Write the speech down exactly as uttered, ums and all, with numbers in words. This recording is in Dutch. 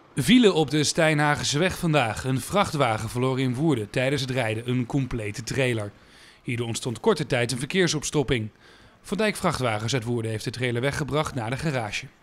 Vielen op de Stijnhagenseweg vandaag. Een vrachtwagen verloor in Woerden tijdens het rijden een complete trailer. Hierdoor ontstond korte tijd een verkeersopstopping. Van Dijk Vrachtwagens uit Woerden heeft de trailer weggebracht naar de garage.